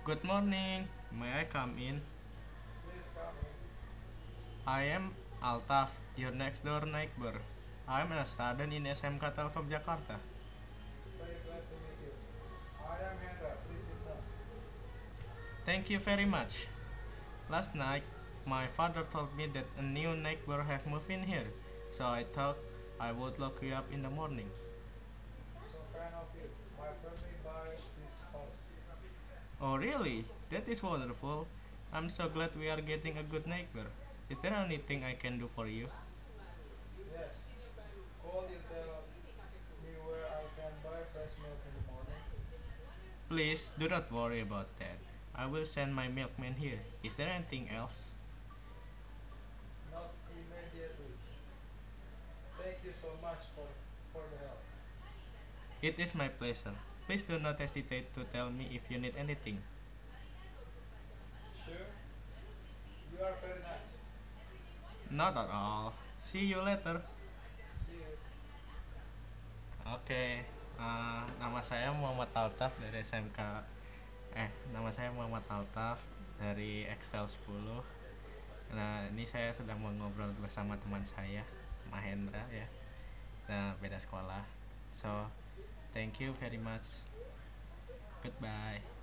Good morning. May I come in? Please come in. I am Altaf, your next door neighbor. I am a student in SMK Telkom Jakarta. Very glad to meet you. I am Hendra. Please sit down. Thank you very much. Last night, my father told me that a new neighbor have moved in here, so I thought I would look you up in the morning. So kind of you. My family buy this house. Oh really? That is wonderful. I'm so glad we are getting a good neighbor. Is there anything I can do for you? Yes. Could you tell me where I can buy fresh milk in the morning? Please do not worry about that. I will send my milkman here. Is there anything else? Not immediately. Thank you so much for the help. It is my pleasure. Please do not hesitate to tell me if you need anything. Sure. You are very nice. Not at all. See you later. See you. Oke, nama saya Muhammad Altaf dari SMK. Nama saya Muhammad Altaf dari Excel 10. Nah, ini saya sedang mengobrol bersama teman saya, Mahendra ya. Nah, beda sekolah. So, thank you very much. Goodbye.